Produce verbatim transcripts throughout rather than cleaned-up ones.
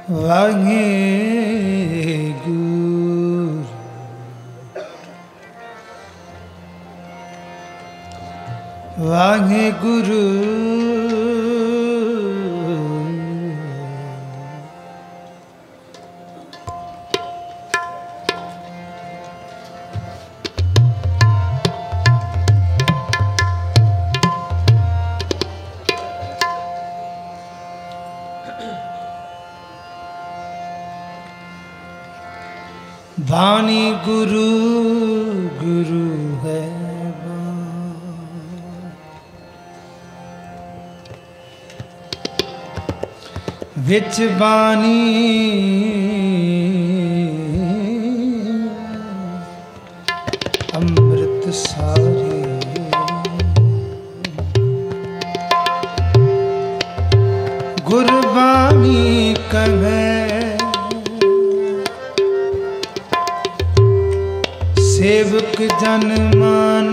वाहेगुरु वाहेगुरु वाणी गुरु गुरु है विच वाणी अमृत सारी गुरबाणी कहे सेवक जन मान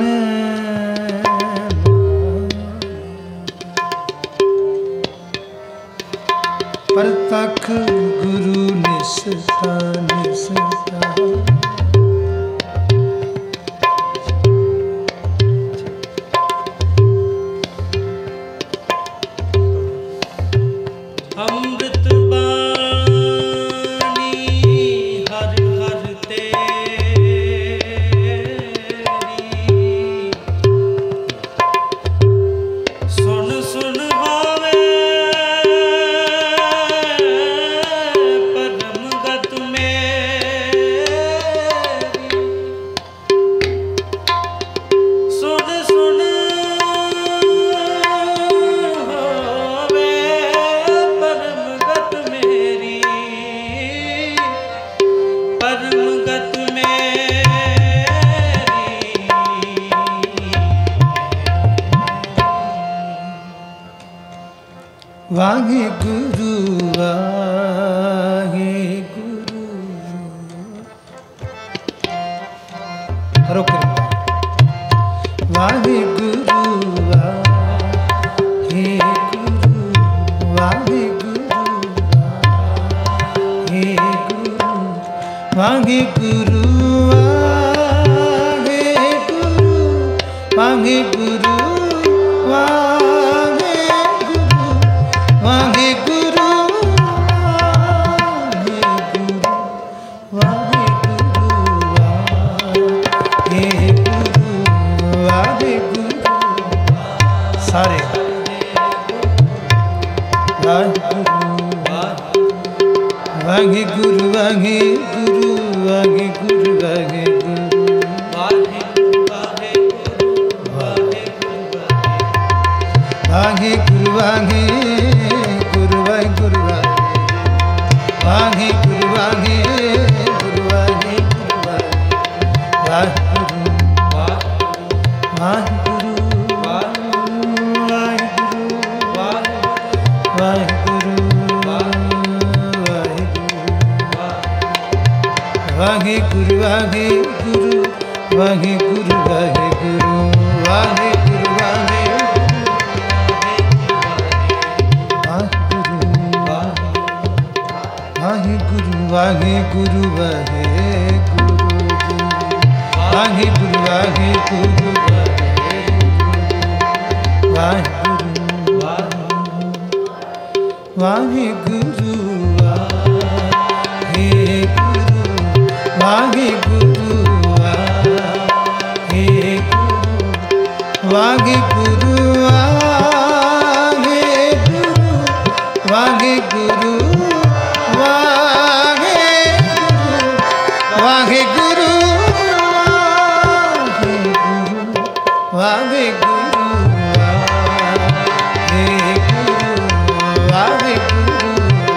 परतख गुरु निसता निसता अमृत वाहे गुरु वाहे गुरु करो कृपा वाहे गुरु वाहे गुरु वाहे गुरु वाहे गुरु वाहे गुरु वाहे गुरु वाहे वाहे गुरु वाहे गुरु वाहे गुरु सारे वाहे गुरु वाहे गुरु वाहे गुरु वाहे गुरु वाहे गुरु वाहे गुरु वाहे गुरु वाहे गुरु वाहे गुरु वाहे गुरु वाहे गुरु वाहे गुरु वाहे गुरु वाहे गुरु वाहे गुरु वाहे गुरु वाहे गुरु वाहे गुरु वाहे वाहे गुरु वाहे गुरु वाहे गुरु वाहे गुरु वाहे गुरु वाहे गुरु वाहे गुरु वाहे गुरु वाहे गुरु वाहे गुरु वाहे गुरु वाहे गुरु वाहे गुरु वाहे गुरु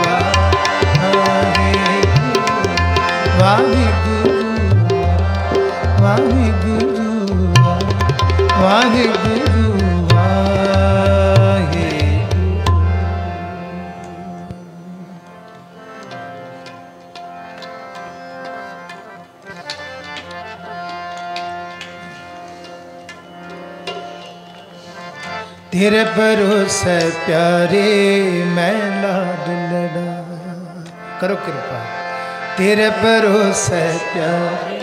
वाहे गुरु वाहे गुरु वाहे गुरु वाहे तेरे भरोसे प्यारे मैं लाड लड़ा करो कृपा। तेरे भरोसे प्यारे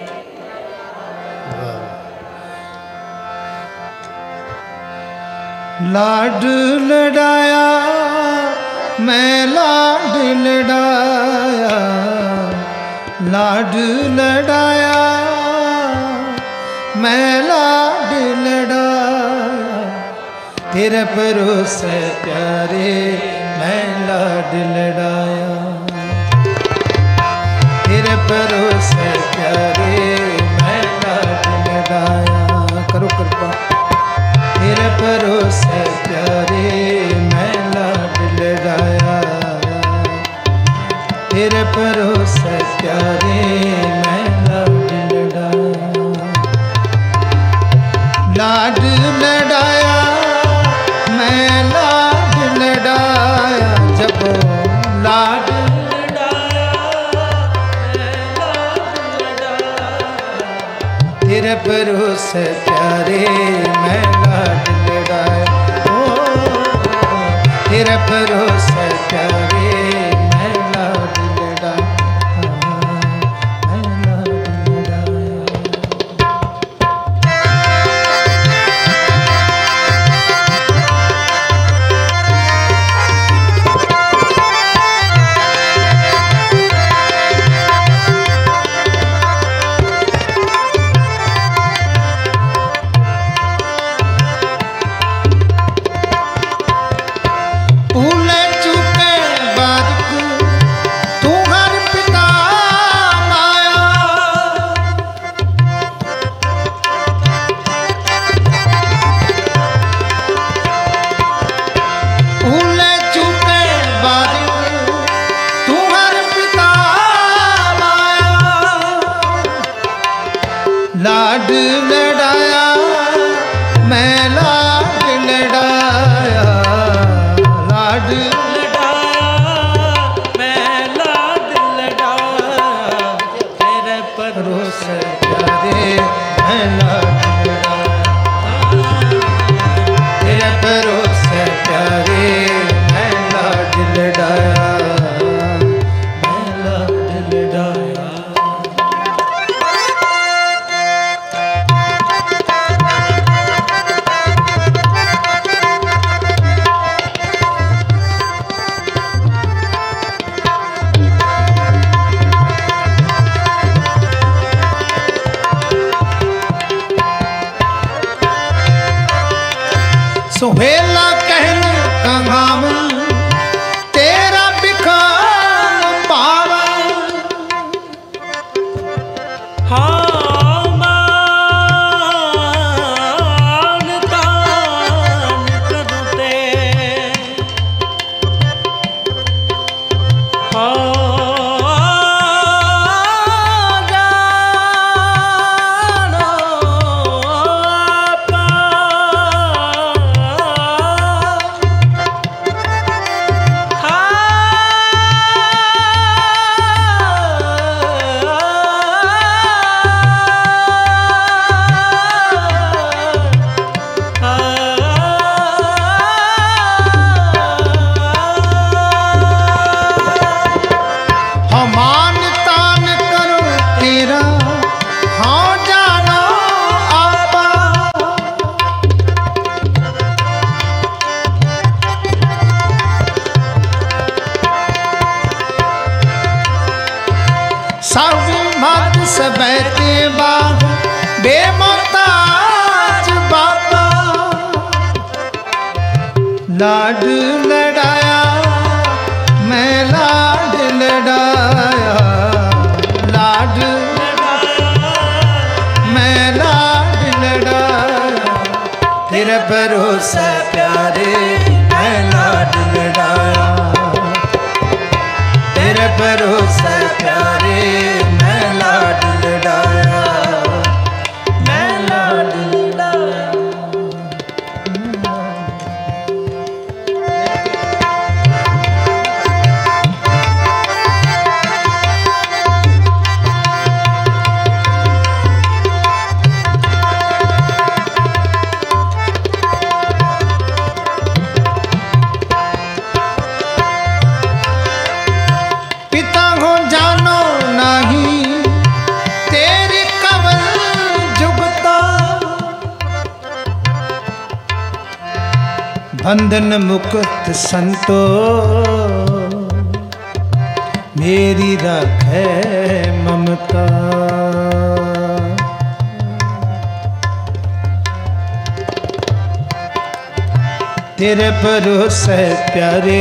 लाड लड़ाया मैं लाड लड़ाया, लाड लड़ाया मैं लाड लड़ाया, तेरे भरोसे प्यारे मैं लाड लड़ाया, तेरे भरोसे प्यारे मैं लाड लड़ाया। करो कृपा। तेरे भरोसे प्यारे मैं लाड लड़ाया, तेरे भरोसे प्यारे मैं लाड लड़ाया, लाड लड़ाया मैं लाड लड़ाया, जब लाड लड़ाया मैं लाड लड़ाया, तेरे भरोसे प्यारे मैं लाड लड़ाया, ओ तेरे भरोसे प्यारे मैं लाड लड़ाया, मैं लाड लड़ाया। लाड लड़ाया मैं लाड लड़ाया, लाड लड़ाया मैं लाड लड़ाया, तेरे भरोसे प्यारे मैं लाड लड़ाया, तेरे भरोसे प्यारे मैं लाड लड़ाया, मैं लाड लड़ाया। सुहेला कहन कंगाम तेरा बिखान पावा, हाँ मान तान करूं ते, हाँ सबैते बाग बेमोहताज बाबा, लाड लड़ाया मैं लाड लड़ाया, लाड लड़ाया मैं लाड लड़ाया, तेरे भरोसे प्यारे मैं लाड लड़ाया, तेरे भरोसे प्यारे मैं लाड लड़ाया, मैं लाड लड़ाया। बंधन मुक्त संतो मेरी राखे ममता। तेरे भरोसे प्यारे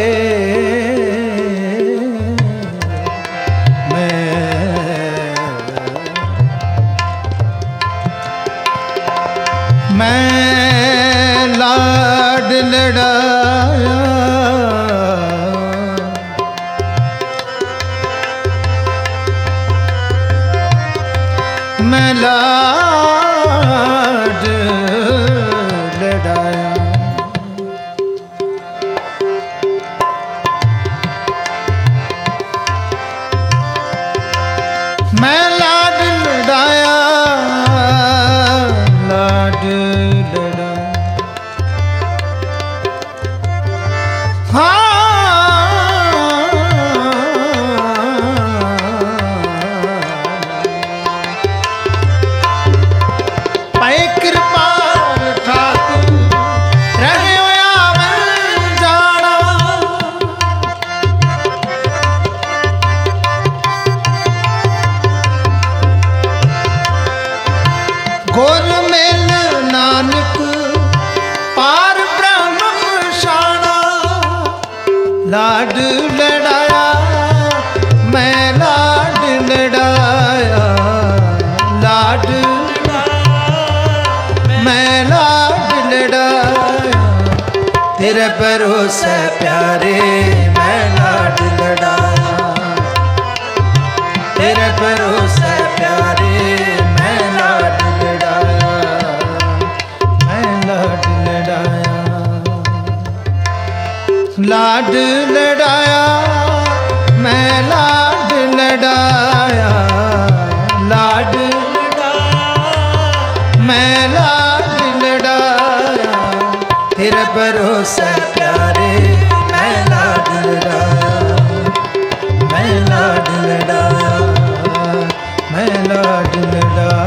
मैं लाड लड़ाया, मैं लाड लड़ाया। मैं लाड लड़ाया, लाड लड़ा। हाँ पाए कृपाल ठाकुर रहे होया वन जाना। गोर मेल नानक पार ब्रह्म शाना। लाड लड़ाया मैं लाड लड़ाया, लाड मैं लाड लड़ाया। तेरे भरोसे प्यारे मैं लाड लड़ाया, तेरे भरोसे प्यारे मैं लाड लड़ाया, मैं लाड लड़ाया। लाड लड़ाया मैं लाड लड़ाया, लाड मैं लाड लड़ाया। तेरे भरोसे प्यारे मैं लाड लड़ाया, मैं लाड लड़ाया, मैं लाड लड़ाया।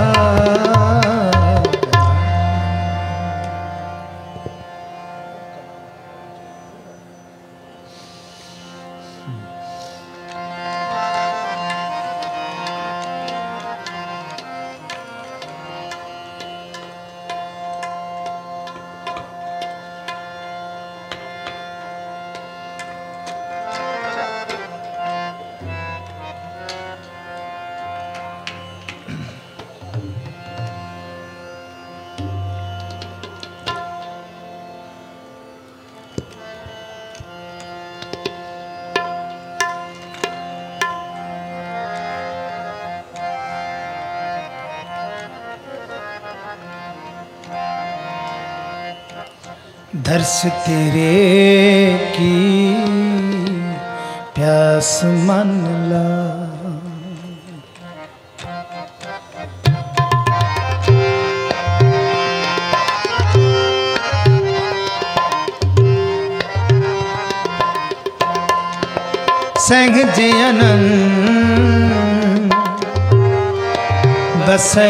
दर्श तेरे की प्यास मन ला। सहज अनंत बसे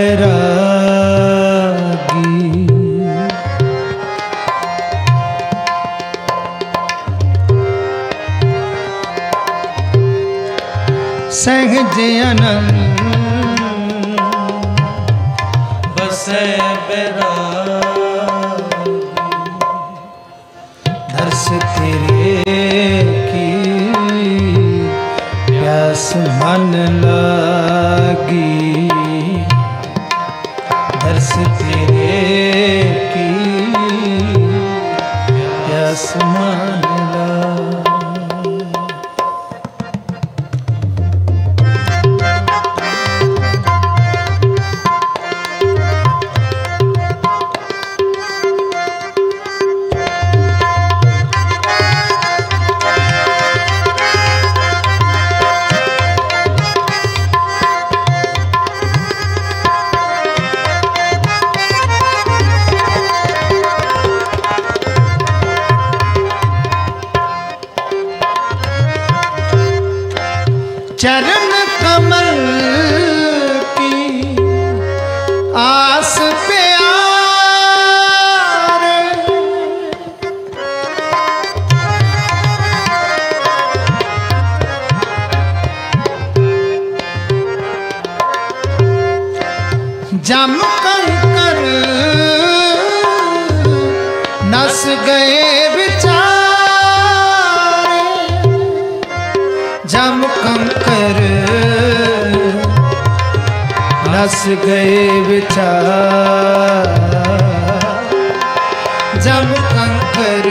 बैरागी। सहज अनंत बसे बैरागी। दर्श तेरे की प्यास मन लागी। दर्श तेरे की प्यास मन चरण कमल की आस प्यार। जम कंकर नस गए विचारे, जम कंकर नस गए विचार, जम कंकर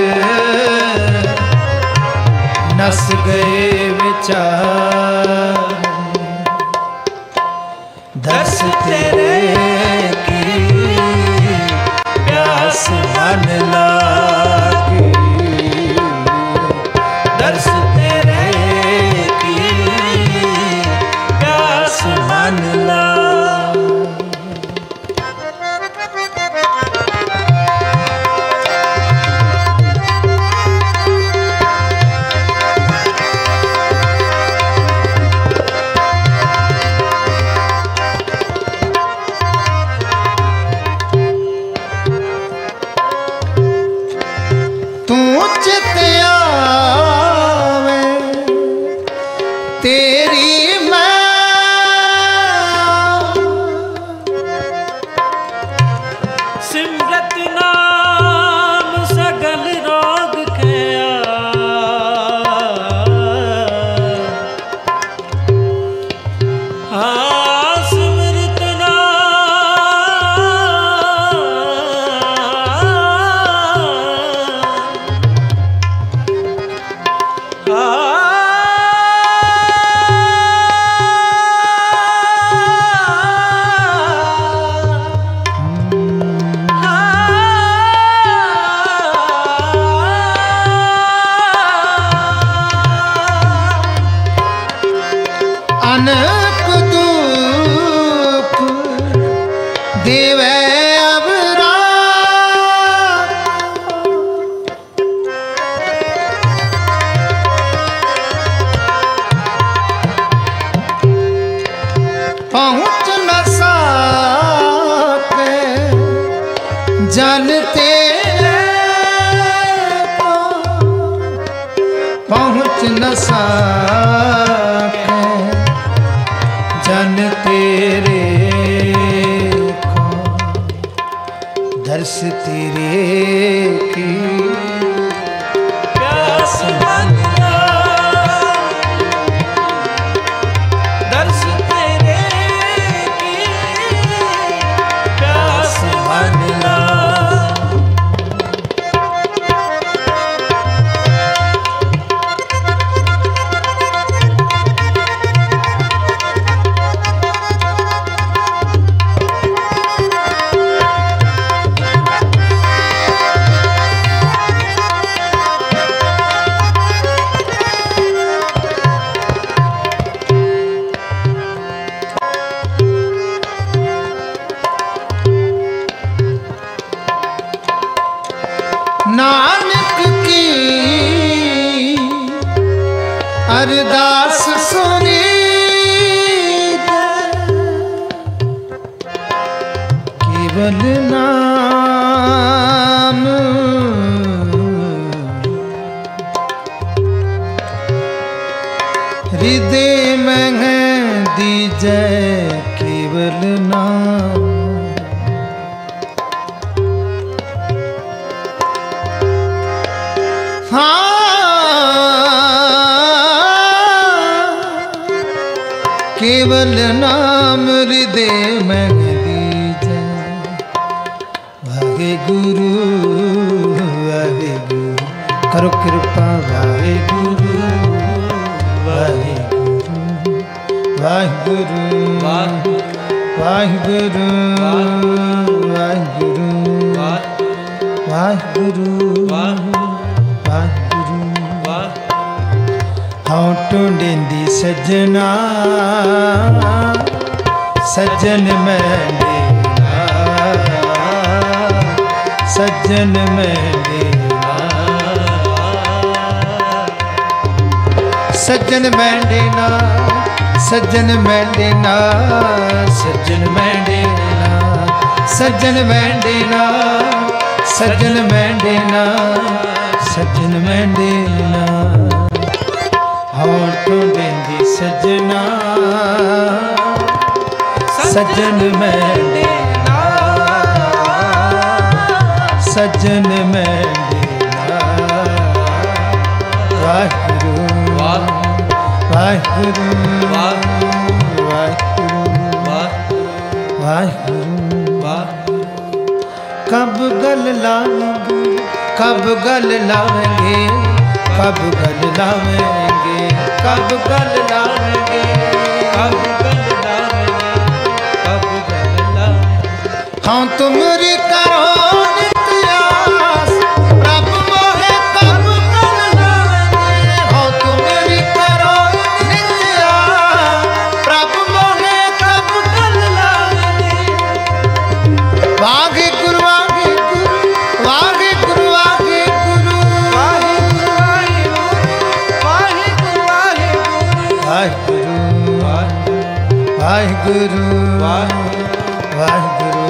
नस गए विचार। दर्श तेरे की प्यास मन लागी, दर्श तेरे की प्यास मन लागी। तेरी मैं सिमरत नाम सगल रोग कया, हाँ सिमरत नाम अनक दुख देवे अवरा, पहुँच न सके जन तेरे को, पहुँच न सके जन तेरे को। दर्श तेरे की प्यास मन लागी, दर्श तेरे की प्यास मन लागी। नानक की अरदास सुनी केवल नाम हृदय में दीजै, केवल नाम केवल नाम हृदय में दीजै। वाहे गुरु वाहे गुरु करो कृपा, वाहे गुरु वाहे गुरु वाहे गुरु वाहे गुरु वाहे गुरु वाहे गुरु वाहे गुरु। हाँ टूंडेंदी सजना सज्जन मेरे, सज्जन मेरे, सज्जन मेरे ना, सज्जन मेरे ना, सज्जन मेरे ना, सज्जन मेरे ना, सज्जन मेरे ना, सज्जन मेरे ना। हाँ टूंडेंदी सजना सज्जन मेरे सजन मेरा वाहिगुरु वाहिगुरु वाहिगुरु वाहिगुरु। कब गल लाएंगे कब गल लाएंगे कब गल लाएंगे कब गल लाएंगे कब गल लाएंगे कब गल लाएंगे। हाँ तुमरी करो नित्यास प्रभु मोहे कब गल लाएंगे। हाँ तुमरी करो नित्यास प्रभु मोहे कब गल लाएंगे। वाहे गुरु वाहे गुरु वाहे गुरु वाहे गुरु वाहे गुरु वाहे गुरु वाहे गुरु वाहे गुरु वाहे गुरु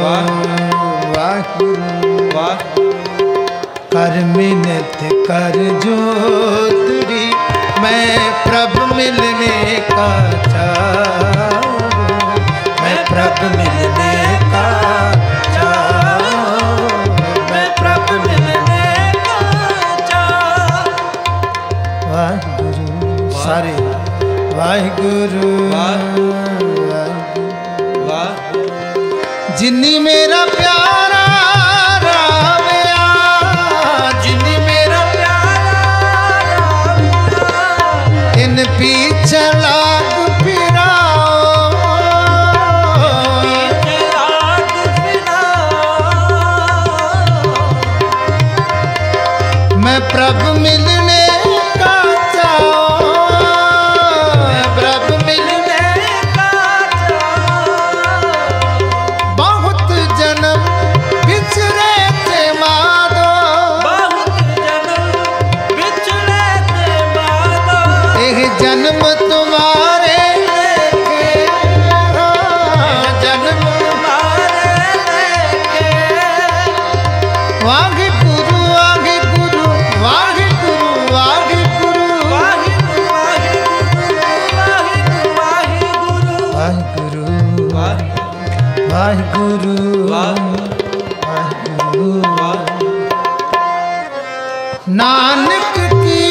कर मिन्नत कर जोतरी मैं प्रभु मिलने का चाहूं मैं प्रभु मिलने का चाहूं मैं प्रभु मिलने का चाहूं। वाहिगुरु सारे वाहिगुरु जिन्नी मेरा प्यारा रावया जिन्नी मेरा प्यारा इन पीछे लाग फिराओ पीछे लाग फिराओ। मैं प्रभु मिलने का चाहूं मैं प्रभु मिलने का चाहूं। बहुत जन्म बिछड़े थे माधो बहुत जन्म बिछड़े थे माधो। एक जन्म तुम्हारे लेके हाँ, जन्म तुम्हारे लेके। वाहे गुरु वाहे गुरु वाहे गुरु वाहे गुरु वाहे गुरु वाहे गुरु वाहे गुरु वाहे गुरु वाहे गुरु नानक की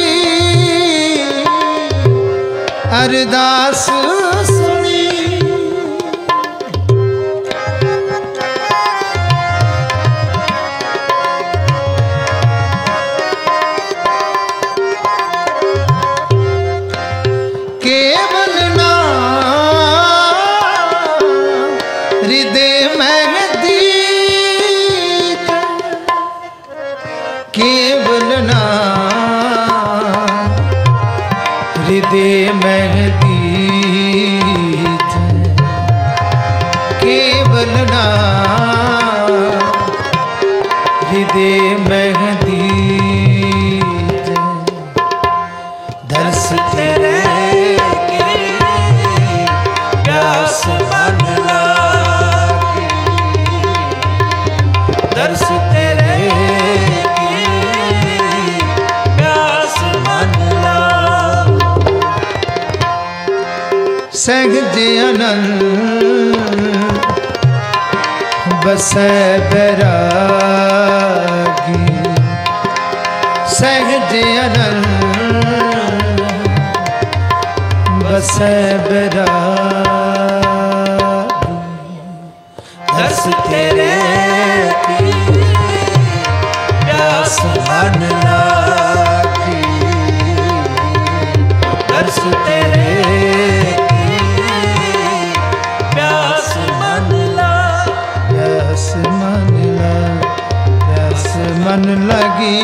अरदास सुनी केवल नाम हृदय में दीप केवल नाम हृदय में दीप केवल नाम हृदय में दीप दर्श तेरे प्यास मन लागी। दर्श तेरे की प्यास मन लागी। सहज अनंत बसे बैरागी सहज अनंत बसे बैरागी दर्श तेरे की प्यास मन लागी। दर्श तेरे की प्यास मन लागी। प्यास मन लग प्यास मन लगी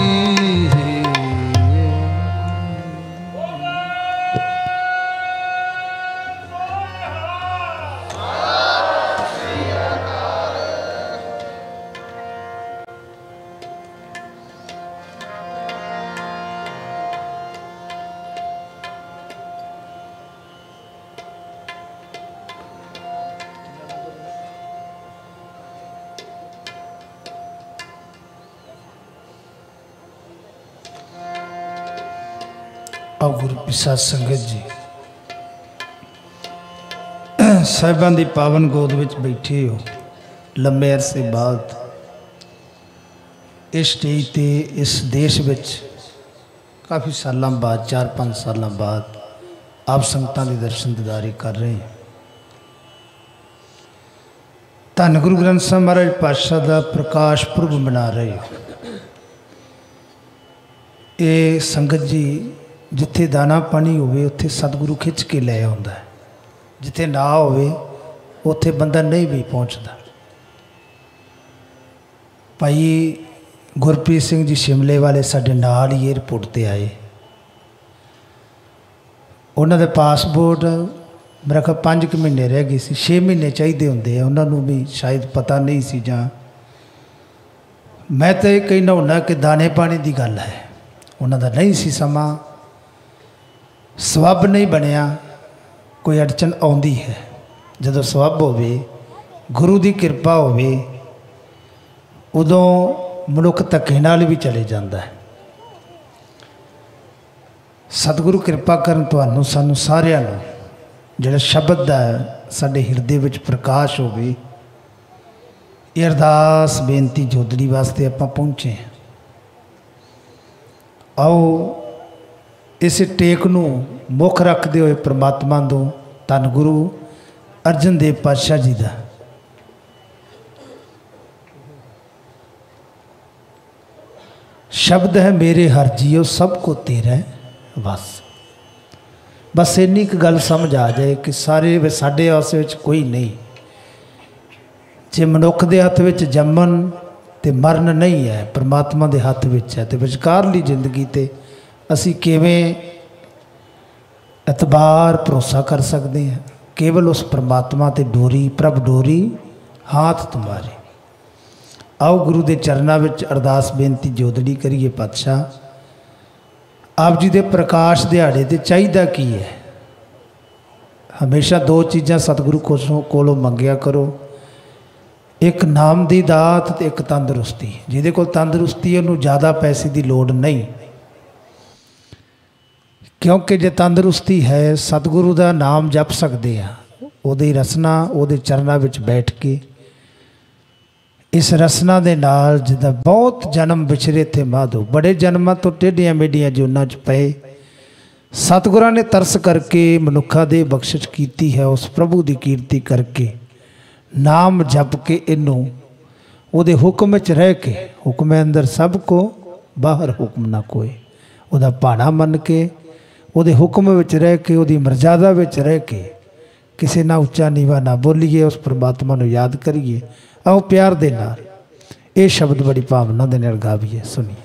आओ गुरु प्रसाद संगत जी साहिबान की पावन गोद विच बैठे हो लंबे अरसे बाद इस स्टेज ते इस देश विच काफ़ी सालों बाद चार पाँच सालों बाद आप संगतां दे दर्शन दीदारे कर रहे हैं। धन गुरु ग्रंथ साहिब महाराज पातशाह का प्रकाश पुरब मना रहे हो। ये संगत जी जिथे दाना पानी होवे उत्थे सतगुरु खिंच के ले आउंदा है, जिथे ना होवे उत्थे बंदा नहीं भी पहुँचता। भाई गुरप्रीत सिंह जी शिमले वाले साडे नाल ही एयरपोर्ट ते आए। उन्होंने पासपोर्ट मेरा ख्याल पाँच क महीने रह गए सी, छे महीने चाहिए होंगे, उन्होंने भी शायद पता नहीं सी। जां मैं तो ये कहना होना कि दाने पानी की गल है, उन्होंने नहीं सी समा, सबब नहीं बनया, कोई अड़चन आउंदी है। जदों सबब होवे गुरु की कृपा होवे उदों मनुख धक्के नाल भी चले जाता है। सतगुरु कृपा करन तुहानू सानू सारिआं नूं जिहड़ा शब्द दा साडे हिरदे विच प्रकाश होवे। ये अरदास बेनती जोदड़ी वास्ते आपां पहुँचे। आओ इस टेक नूं मुख रखते हुए परमात्मा दो धन गुरु अर्जन देव पातशाह जी का शब्द है, मेरे हर जियो सबको तेरा बस। बस इन्नी क गल समझ आ जाए कि सारे साडे आस विच कोई नहीं। जे मनुख दे हत्थ विच जम्मन ते मरण नहीं है, परमात्मा दे हत्थ विच है। ते विचकारली जिंदगी ते असी किवें एतबार भरोसा कर सकते हैं? केवल उस परमात्मा ते डोरी, प्रभ डोरी हाथ तुम्हारे। आओ गुरु के चरणों में अरदास बेनती जोदड़ी करिए। पातशाह आप जी के प्रकाश दिहाड़े ते चाहिदा की है? हमेशा दो चीज़ां सतगुरु कोलों मंगिया करो, एक नाम की दात ते एक तंदुरुस्ती। जिहदे कोल तंदुरुस्ती है उन्होंने ज़्यादा पैसे की लोड़ नहीं, क्योंकि जे तंदुरुस्ती है सतगुरु का नाम जप सकते हैं। उहदी रसना उहदे चरणों में बैठ के इस रसना दे नाल जिदा बहुत जन्म विछरे थे माधो, बड़े जन्मां तो टेढ़ियां मेढ़ियां जोनां च पए सतगुरां ने तरस करके मनुखा दे बख्शिश कीती है। उस प्रभु की कीर्ति करके नाम जप के इनू उहदे हुक्म विच रह के, हुक्म अंदर सब को बाहर हुक्म ना कोई, उहदा भाणा मन के उहदे हुक्म विच रह के, उहदी मर्यादा विच रह के किसी ना उच्चा नीवा ना बोलीए, उस परमात्मा नूं याद करिए। आओ प्यार दे नाल ये शब्द बड़ी भावना दे नाल गावीए। सुनिए।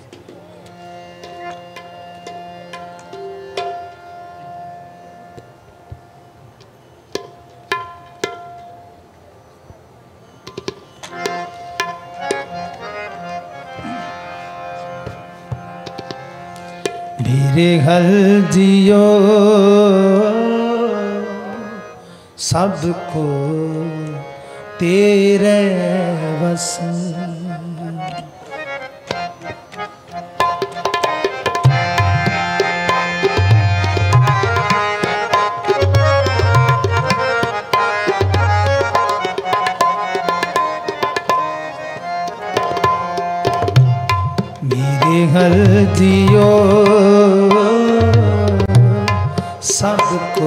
मेरे हल जियो सबको तेरे बस। मेरे हर जियो सबको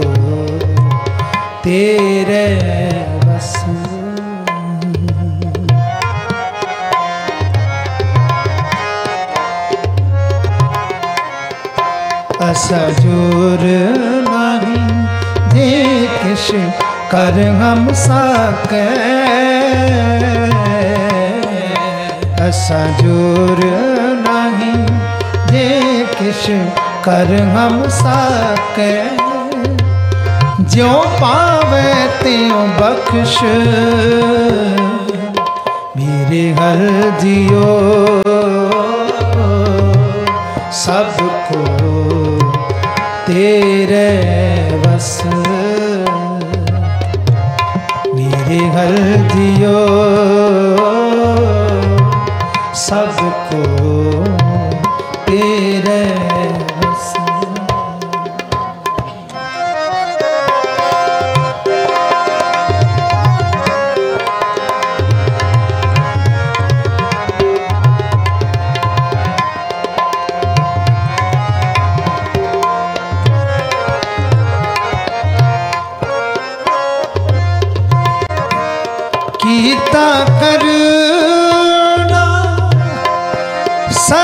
तेरे बस। ऐसा जोर नहीं जे किश कर हम सके, ऐसा जोर नहीं जे किश कर हम सके। ज्यों पावे त्यों बख्श मेरे हर जियो सबको तेरे बस। मेरे हर जियो सबको तेरे बस।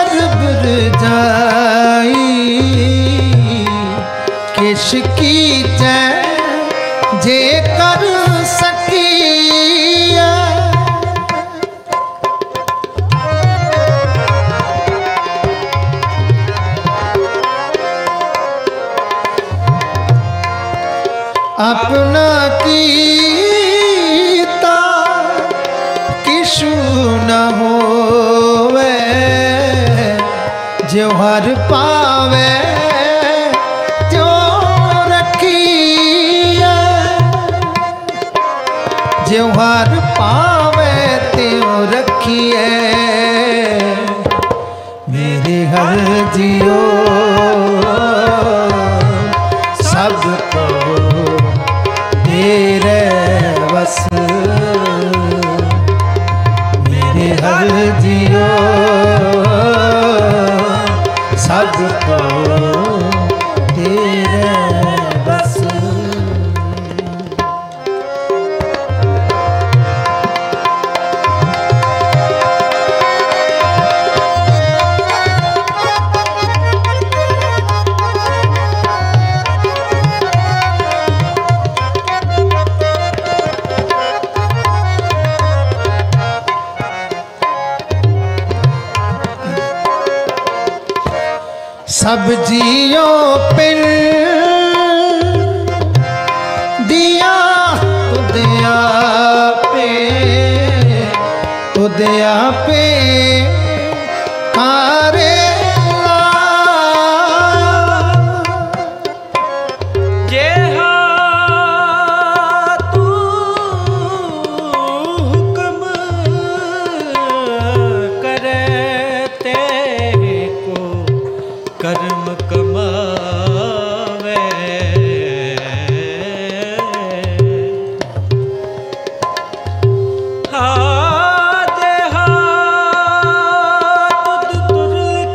सर्ब रजाई किश कीचै जे कर सकिया। अपना कीता किशु न होवे जो हर पावे त्यो रखिए। जो हर पावे त्यो रखिए मेरे हर जियो सबको तेरे बस। मेरे हर जियो सबको तेरे बस। सब जियो पिन दिया तुदया पे तुदया पे कारे कर्म कमावे। हाथ हाथ तुद तुर लिख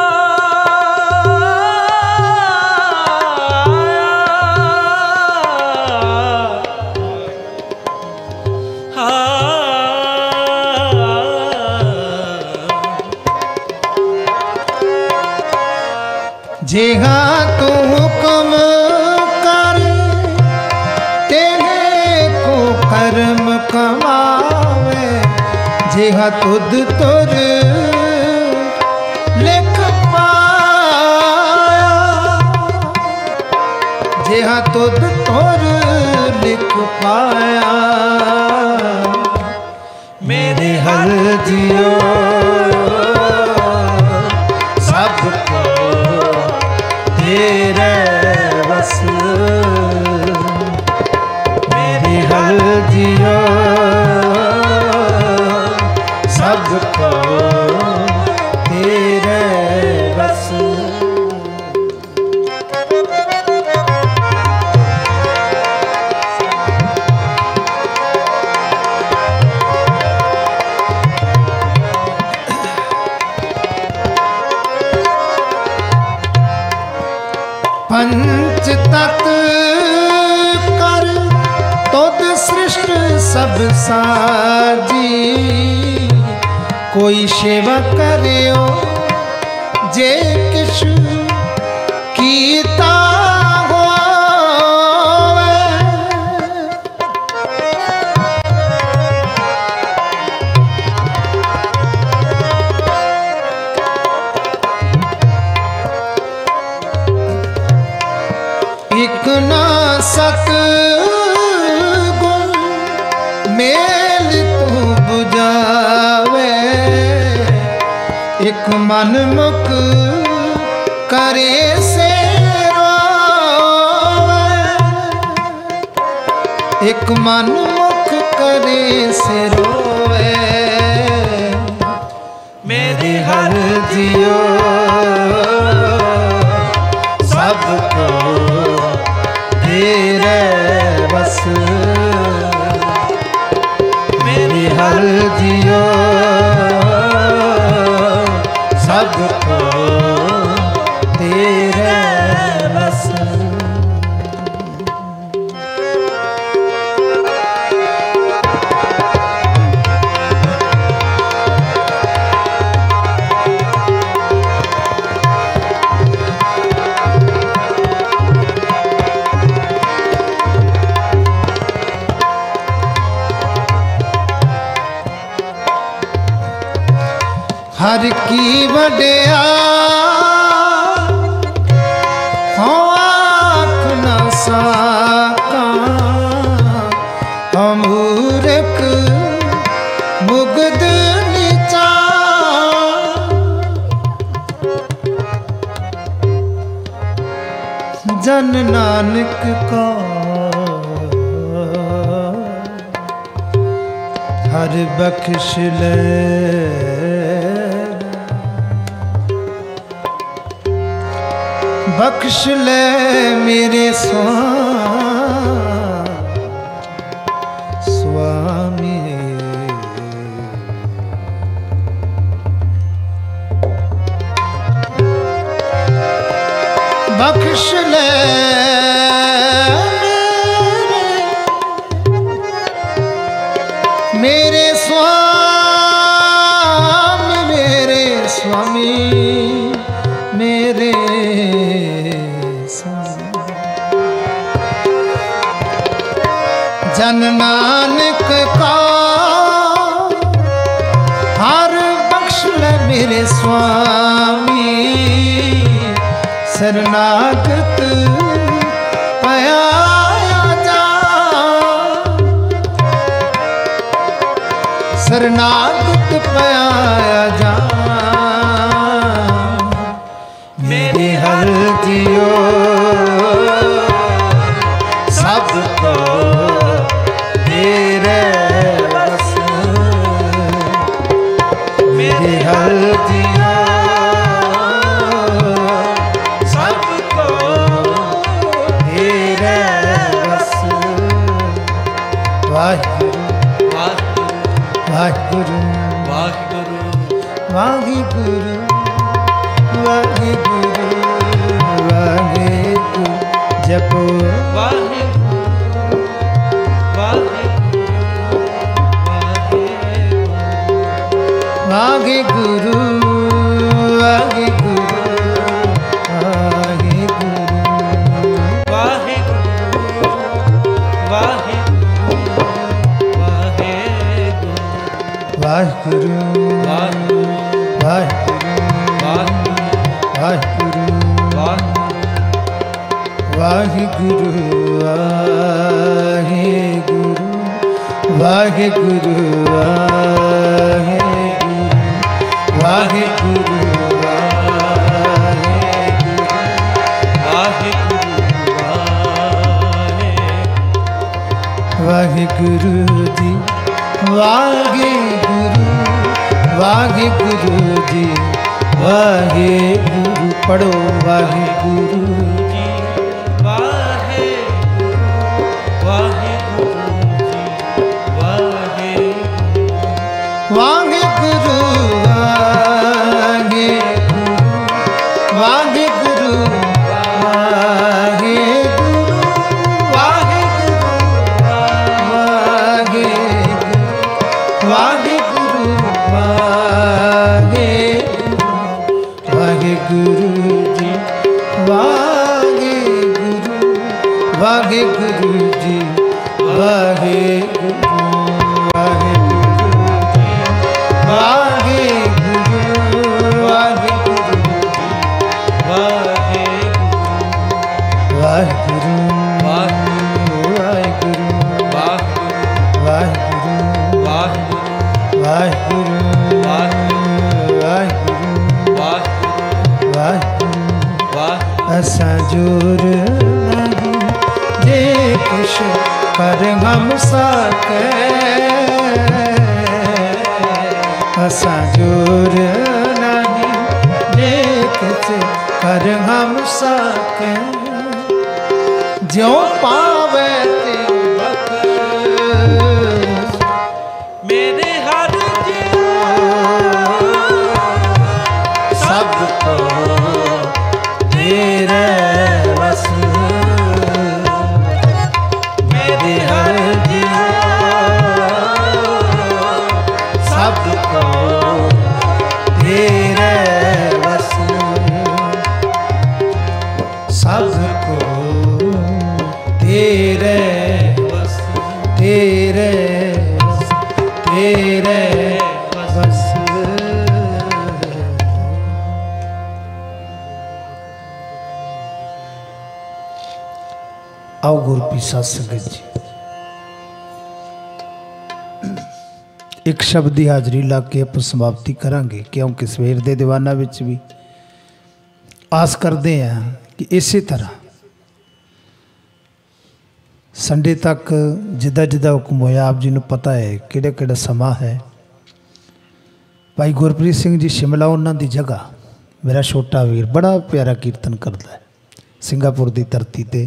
पाया। जे हाँ तू हुक्म कर तेरे को कर्म कमावे। जे हाँ तुद तुर लिख पाया। जे हाँ तुद तुर लिख पाया मेरे हर जियो सबको तेरे बस। मेरी हर जियो सबको तेरे बस। पंच तत्व कर तुद सृष्ट सब साजी। कोई सेवा करियो जे किछु कीता होवे। एक ना सक गुण मेल तू बुझावे। एक मन मुख करे से रोवे। एक मन मुख करे से रोवे मेरे हर जियो सबको तेरे बस। मेरी हर जियो सबको तेरे बस। की वड्या हो आख न साका अमूरख मुगद नीचा जन नानक का हर बख्श ले बख्श ले मेरे स्वामी बख्श ले मेरे स्वामी मेरे स्वामी मेरे स्वामी जन नानक का हर बख्श ले मेरे स्वामी शरणागत पया जा शरणागत पया जा मेरे हर जियो सबको तेरे बस मेरे हर जियो सबको तेरे बस वाहिगुरु वाहिगुरु वाहिगुरु वाहिगुरु वाहिगुरु जपो वाहिगुरु वाहिगुरु वाहिगुरु वाहिगुरु वाहिगुरु वाहिगुरु वाहिगुरु वाहिगुरु वाहिगुरु जी वाहिगुरु वाहिगुरु जी वाहिगुरु पढ़ो वाहिगुरु जी वाहिगुरु वाहिगुरु वाहिगुरु वाहिगुरु जी वाहिगुरु वाहिगुरु वाहिगुरु वाहिगुरु वाहिगुरु वाहिगुरु वाहिगुरु असा जोर नहीं जे कुछ कर हम सके असा जोर नहीं जे कुछ कर हम सके जो पावे त्यों बख्श मेरे हर जियो सबको तेरे बस मेरे हर जियो सबको तेरे बस सबको तेरे बस तेरे बस तेरे बस आओ गुरप्रीत साध संगत जी एक शब्द की हाजरी ला के आप समाप्ति करांगे, क्योंकि सवेर के दीवाना विच भी आस करते हैं कि इसी तरह संडे तक जिदा जिदा हुक्म होया आप जी नूं पता है किहड़ा किहड़ा समा है। भाई गुरप्रीत सिंह जी शिमला उन्हां दी जगह मेरा छोटा वीर बड़ा प्यारा कीर्तन करता है सिंगापुर की धरती ते।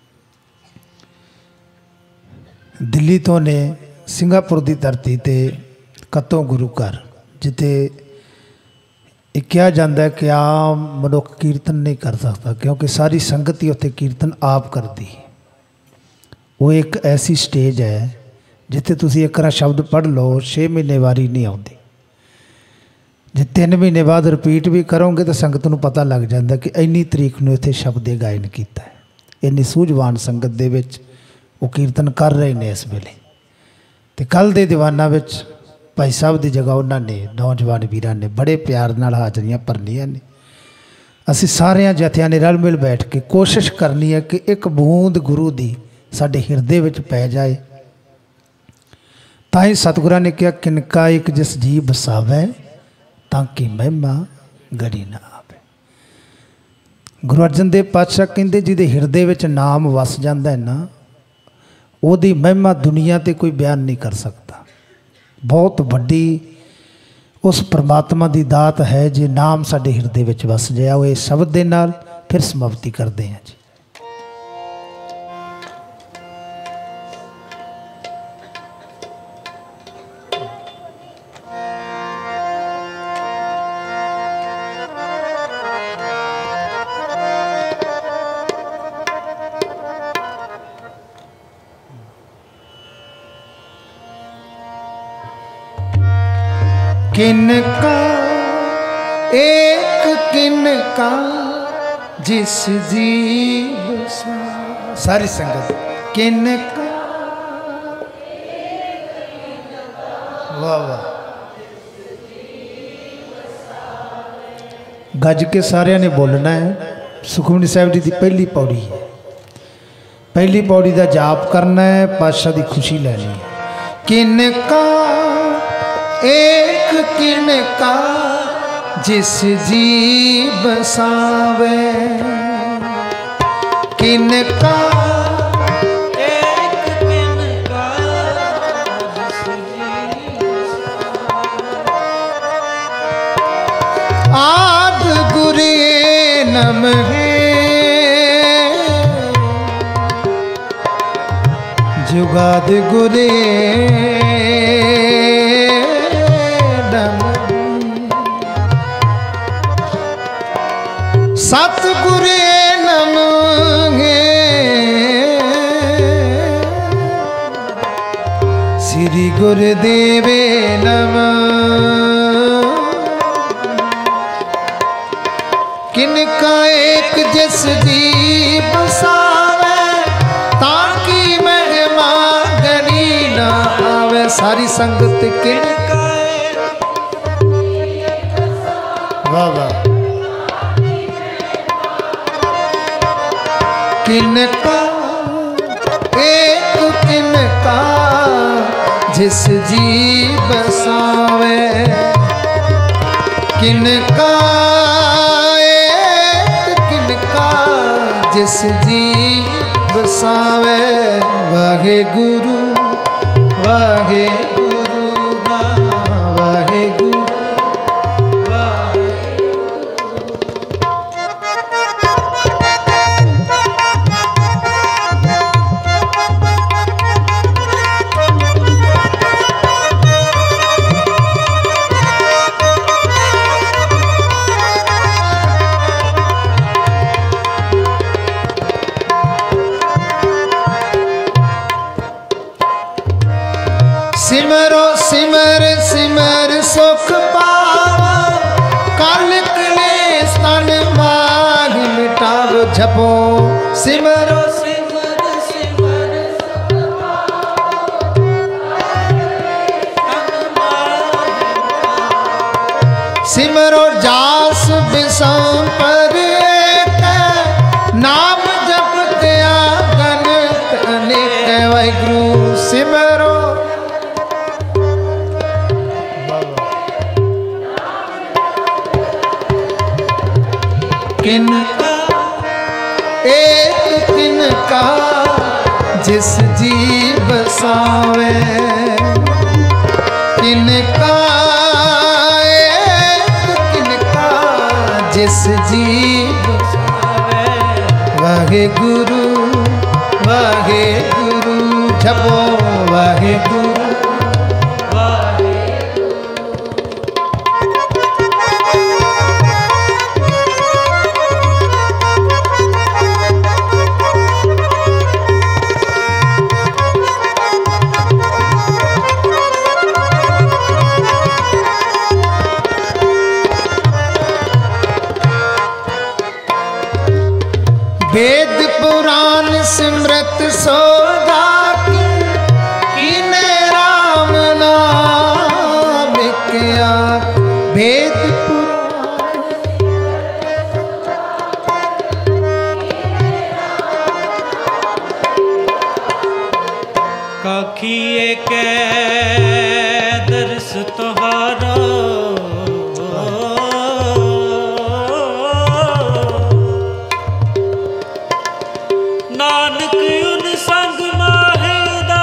दिल्ली तो ने सिंगापुर की धरती ते कतों गुरु घर जिथे कहा जाता है कि आम मनुख कीर्तन नहीं कर सकता, क्योंकि सारी संगत ही उत्थे कीर्तन आप करती है। वो एक ऐसी स्टेज है जिथे तुसी एक बार शब्द पढ़ लो छे महीने वारी नहीं आती, जे तीन महीने बाद रिपीट भी करोगे तो संगत नूं पता लग जाता कि इन्नी तरीक नूं इत्थे शब्द गायन किया है। इन्नी सूझवान संगत दे विच वो कीर्तन कर रहे हैं इस वेले। तो कल दे दीवाना विच भाई साहब की जगह उन्होंने नौजवान वीरां ने बड़े प्यार नाल हाजरियां भरनियां ने। असीं सारियां जथियां ने रल मिल बैठ के कोशिश करनी है कि एक बूंद गुरु दी साडे हिरदे विच पै जाए। तां ही सतगुरां ने कहा किनका एक जिस जी बसावै ताकि महिमा गड़ी ना आवे। गुरु अर्जन देव पातशाह कहते जिहदे हिरदे विच नाम वस जाता है ना, उहदी महिमा दुनिया ते कोई बयान नहीं कर सकता। बहुत वड्डी उस परमात्मा की दात है जे नाम साडे हिरदे विच वस जाए। वो इस शब्द दे नाल फिर समाप्ति करते हैं जी। किनका एक किनका जिस जीव सारी संगत किनका वाह वाह गज के सारिया ने बोलना है। सुखमनी साहिब जी की पहली पौड़ी है, पहली पौड़ी का जाप करना है, पातशाह की खुशी लैनी है। किनका एक किनका जिस जी बसावे, किनका एक किनका जिस जी आद गुरे नमः जुगाद गुरे सतगुरे नमः श्री गुरुदेवे नमः। किनका एक जिस जी बसावे ताकि महिमा गनी ना आवे। सारी संगत किनका वाह वाह किनका एक किनका जिस जी बसावे, किनका एक किनका जिस जी बसावे। वाहे गुरु वाहे गुरु वाहे गुरु सिमरो सिमर सिमर सुख पावा, काल क्लेश तन मान मिटाव। जपो सिमरो सिमर सिमर सिमरो जास बिसम पर नाम जपत्या गन किनका एक किनका जिस जी बसावे किनका एक किनका जिस जी बसावे वाहे गुरु वाहे गुरु जपो वाहे गुरु वेद पुराण सिमरत सोगा कीने राम नाम किया वेद काखिए के दर्श तुम्हारा नानक उन संग माहिदारो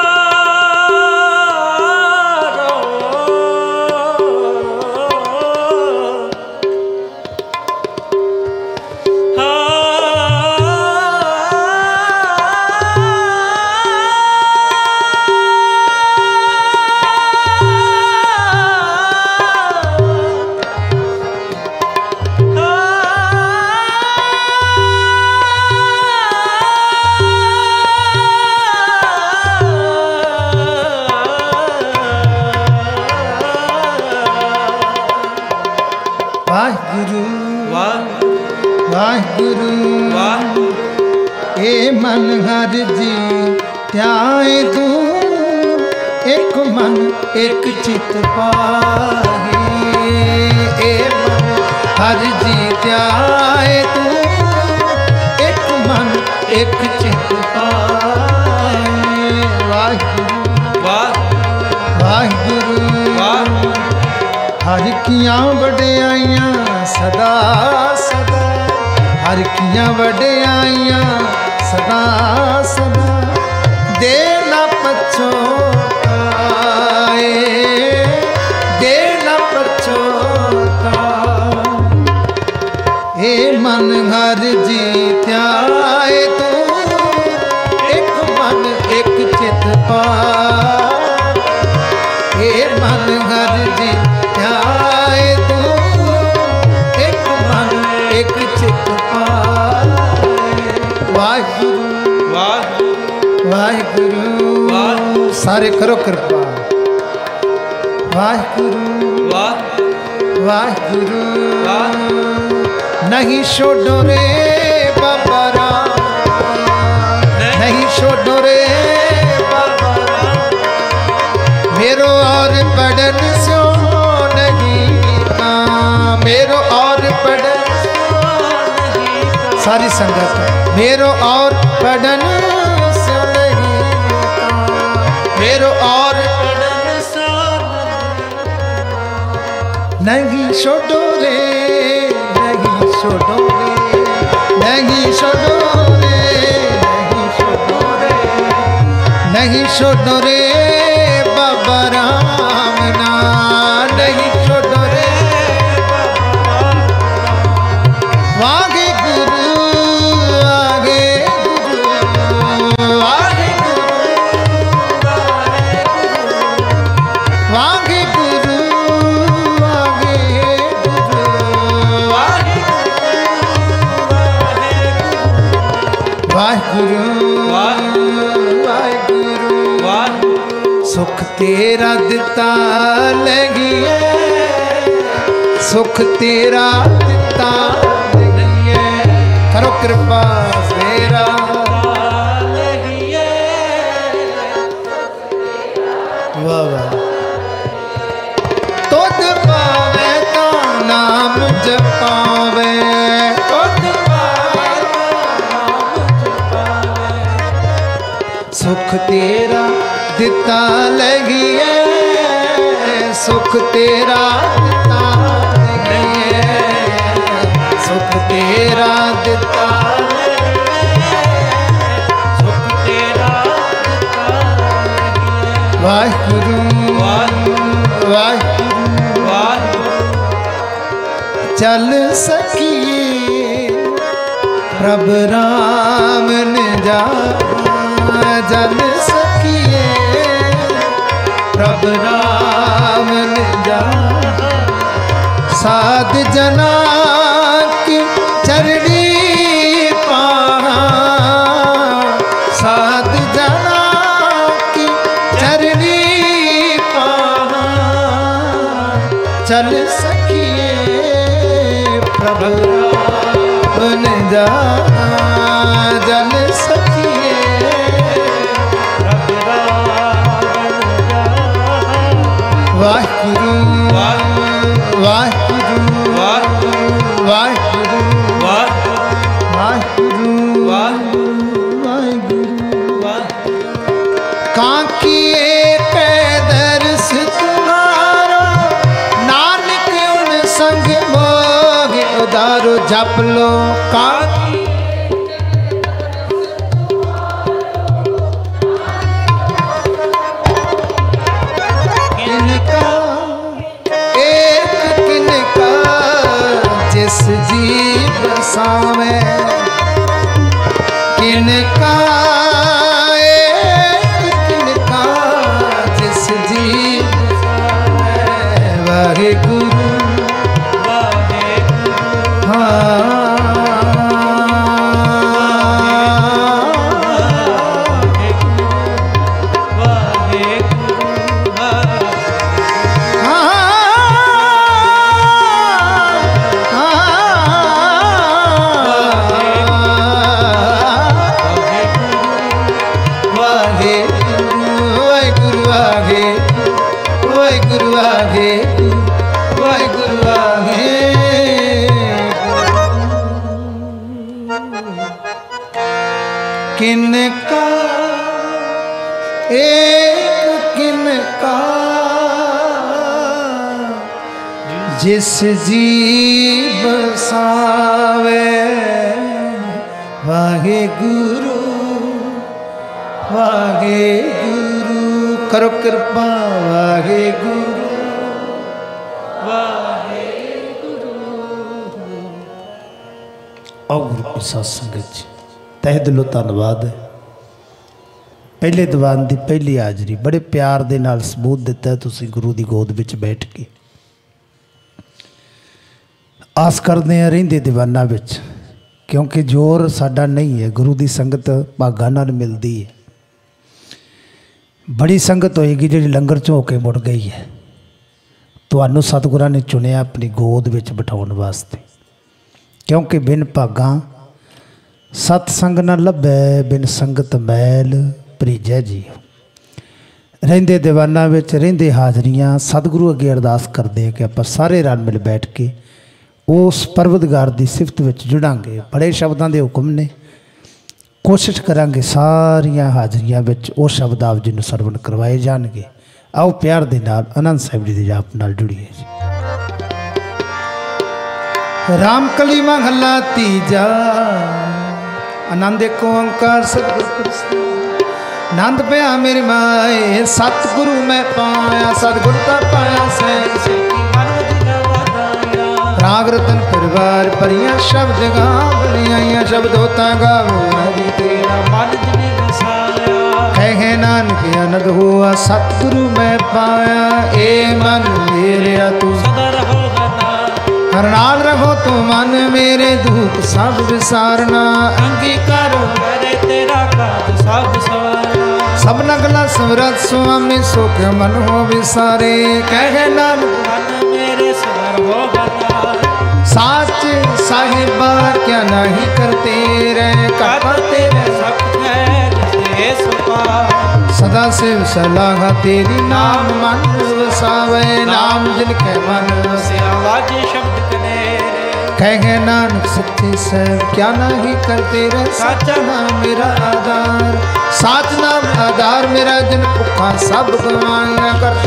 वाहिगुरु वाहिगुरु ए मन हर जी त्याए तू एक मन एक चित पाही ए मन हर जी त्याए तू एक मन एक चित पाही वाहिगुरु वाहिगुरु हर कियां वड्याइयां सदा सदा हर कियां वड्याइयां सदा सदा दे ना पछोताए दे ना पछोताए ए मन हर जी त्याए तू एक मन एक चित पा ए मन हर जी त्याए तू एक मन एक चित पाए वाहिगुरु वाहिगुरु सारे करो कृपा वाहिगुरु वाहिगुरु नहीं छोड़ो रे बाबा राम नहीं छोड़ो रे बाबा राम मेरो और पढ़न सो मेरो और पढ़न सारी संगत मेरो और पढ़न से नहीं मेरो और पढ़न से नहीं छोड़ो रे नहीं छोड़ो रे नहीं छोड़ो रे नहीं छोड़ो रे नहीं छोड़ो रे बाबा राम ना नहीं छोड़ो रे वागे गुरु आगे गुरु वागे वागे गुरु आगे गुरु वागे वाहिगुरु वाहिगुरु सुख तेरा दिता लगिए सुख तेरा दिता करो कृपा तेरा वाह वाह तुझ पावे तो नाम जपावे तुझ पावे तो नाम जपावे सुख तेरा दिता लगिए सुख तेरा दिता लगिए सुख तेरा चल सखिए प्रभ राम ने जा जल सखिए प्रभ राम ने जा साध जना की चरणी पाहा साध जना की चरणी पाहा चल सखिए प्रभ राम ने जा जल सखिए प्रभ राम ने जा वाहिगुरु वाहिगुरु वाहिगुरु वाहिगुरु वाहिगुरु वाहिगुरु कांकिए पे दर्श तुम्हारा नानक उन संग मोह उदारो जप लो कांकी जिस जीव सावे किनका एक किनका जिस जीव वाहे गुरु वाहे गुरु हाँ किनका एक किनका जिस जीव सावे वाहे गुरु वाहे गुरु करो कृपा वाहे गुरु वाहे गुरु। आओ गुरु की सत्संगत जी तह दिलों धन्नवाद है। पहले दीवान की पहली हाजरी बड़े प्यार दे नाल सबूत दिता है तुसीं गुरु की गोद विच बैठ के। आस करते हैं रहिंदे दीवाना विच क्योंकि जोर साडा नहीं है, गुरु की संगत भागां नाल मिलती है। बड़ी संगत होएगी जिहड़ी लंगर चो के मुड़ गई है। तुहानूं सतगुरां ने चुनिया अपनी गोद विच बिठाउण वास्ते क्योंकि बिन भागां सतसंग न लभै बिन संगत मैल भरीजै जी। रहिंदे दीवाना विच रहिंदे हाजरियां सतगुरु अगे अरदास करते हैं कि आपां सारे रल मिल बैठ के उस परवतगार की सिफत विच जुड़ांगे। बड़े शब्दां दे हुक्म ने, कोशिश करांगे सारियां हाजरियां विच वो शब्द आप जी नूं सरवण करवाए जाणगे। आओ प्यार दे नाल आनंद साहिब जी दे जाप नाल जुड़िए जी। राम कली महला तीजा आनंद एक ओंकार सतगुरु नंद पया मेरी माए सतगुरु मैं पाया सतगुरु का पाया सैन राग रतन परिवार परियां शब्द गा बलियां शब्द होता गावो हरि तेरा मन जिने वसाया कहे नानक आनंद हुआ सतगुरु मैं पाया ए मन मेरे तू सदा रहो हर नाल रहो तू मन मेरे दुख सब विसारना अंगीकारो करे तेरा काज सब सवारना सब नगला समरत स्वामी सुख मन हो विसारे कहे नानक मन मेरे सवर हो बना साच साहिबा क्या नहीं करते रहे करते रहे सब है सुपा सदा शिव सलाह तेरी नाम मन वसावे नाम जिनके मन वसिया वाजे शब्द कहे नानक सच्चे सब क्या नहीं करते रहे साचा नाम मेरा आधार साच नाम आधार मेरा जिन भुखा सब गवाया कर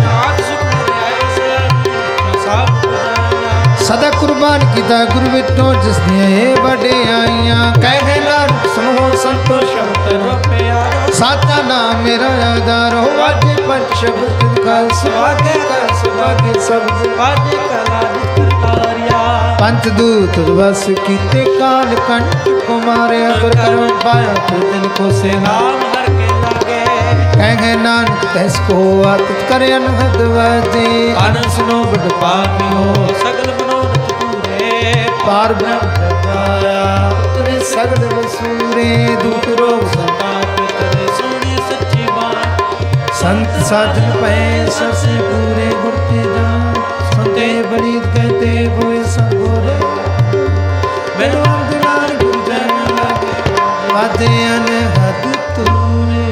सदा कुर्बान किता गुरु विटो जिसने बड़े आईया कहे नानक सुनो संतोष साचा नाम मेरा आधारो वाजे पंच शब्द का सुभागे का सुभागे शब्द बाजे कला नितारिया पंच दूत बस कीते काल कंठ कुमारे अबर करम पाया फिर दिन को से नाम हर के लागे कहेंगे नानक तैस को आतित करे अनहद वाजे आनंद सुनो बड़ पापियो सगल मनोरथ पूरे पार ब्रह्म पाया उतरे सगल वसूरे दुख रोग संताप करे सुनी सच्ची बात संत साधन पै सबसे पूरे गुरते जान संते बड़ी कहते बोए सब बोले मेरो अंतरार गुरु जन लगे वादे अनहद तूने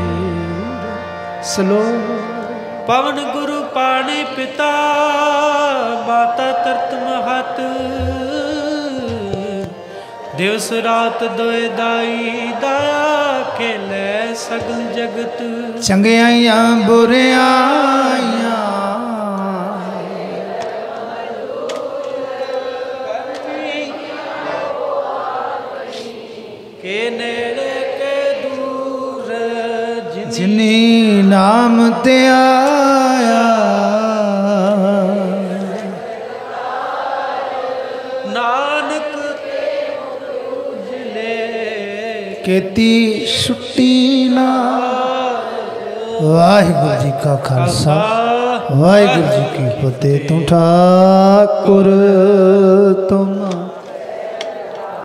सलो पवन गुरु पाणी पिता माता तरत महत दिवस रात दोए दाई दाया खेले सगल जगत चंगियाइयां बुरियाइयां के नेड़े के दूर जिनी नाम ते आया नानक केती छुट्टी ना वाहिगुरु जी का खालसा वाहिगुरु जी की फतेह। तू ठाकुर तुम